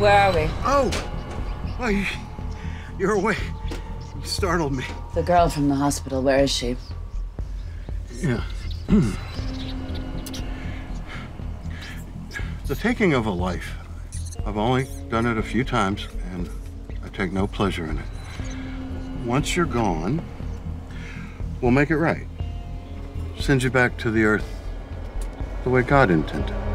where are we? Oh, you're awake. You startled me. The girl from the hospital, where is she? Yeah. The taking of a life. I've only done it a few times, and I take no pleasure in it. Once you're gone, we'll make it right. Send you back to the earth the way God intended.